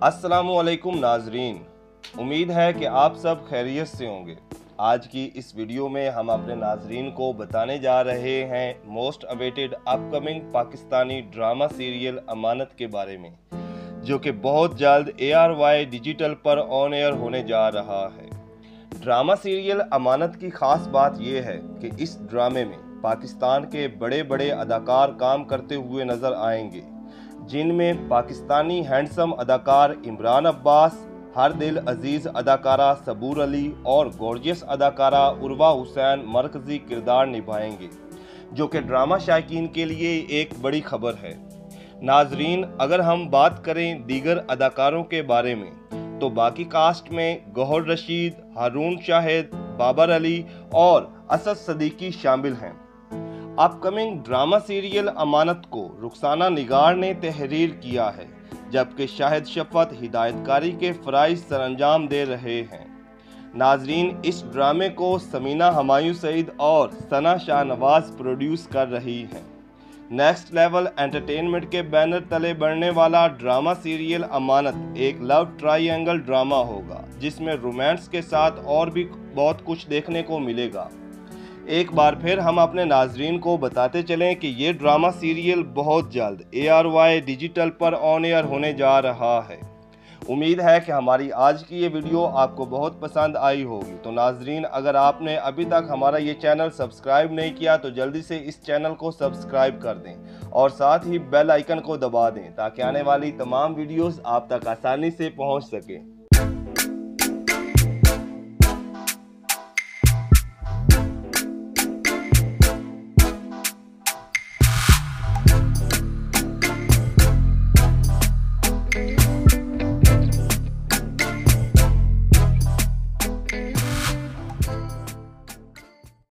अस्सलामुअलैकुम नाजरीन, उम्मीद है कि आप सब खैरियत से होंगे। आज की इस वीडियो में हम अपने नाजरीन को बताने जा रहे हैं most awaited upcoming Pakistani drama serial Amanat के बारे में, जो कि बहुत जल्द ARY डिजिटल पर ऑन एयर होने जा रहा है। ड्रामा सीरियल अमानत की खास बात यह है कि इस ड्रामे में पाकिस्तान के बड़े बड़े अदाकार काम करते हुए नजर आएंगे, जिनमें पाकिस्तानी हैंडसम अदाकार इमरान अब्बास, हर दिल अजीज अदाकारा सबूर अली और गॉर्जियस अदाकारा उर्वा हुसैन मरकजी किरदार निभाएंगे, जो कि ड्रामा शायकीन के लिए एक बड़ी खबर है। नाजरीन, अगर हम बात करें दीगर अदाकारों के बारे में तो बाकी कास्ट में गौहर रशीद, हारून शाहिद, बाबर अली और असद सदीकी शामिल हैं। अपकमिंग ड्रामा सीरियल अमानत को रुखसाना निगार ने तहरीर किया है, जबकि शाहिद शफत हिदायतकारी के फ़राइज़ सरअंजाम दे रहे हैं। नाजरीन, इस ड्रामे को समीना हमायूं सईद और सना शाहनवाज प्रोड्यूस कर रही हैं। नेक्स्ट लेवल एंटरटेनमेंट के बैनर तले बढ़ने वाला ड्रामा सीरियल अमानत एक लव ट्रायंगल ड्रामा होगा, जिसमें रोमांस के साथ और भी बहुत कुछ देखने को मिलेगा। एक बार फिर हम अपने नाजरीन को बताते चलें कि ये ड्रामा सीरियल बहुत जल्द ARY डिजिटल पर ऑन एयर होने जा रहा है। उम्मीद है कि हमारी आज की ये वीडियो आपको बहुत पसंद आई होगी। तो नाजरीन, अगर आपने अभी तक हमारा ये चैनल सब्सक्राइब नहीं किया तो जल्दी से इस चैनल को सब्सक्राइब कर दें और साथ ही बेल आइकन को दबा दें, ताकि आने वाली तमाम वीडियोस आप तक आसानी से पहुंच सकें।